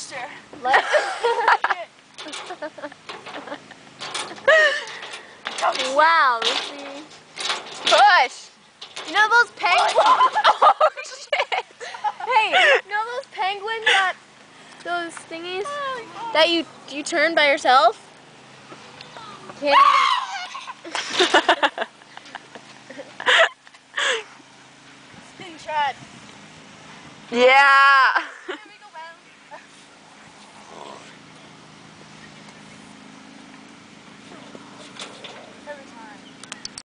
Lester. Wow, Lucy. Push. You know those penguins? Oh shit. Hey, you know those penguins that, those thingies that you turn by yourself? Can't even. Spin trad. Yeah.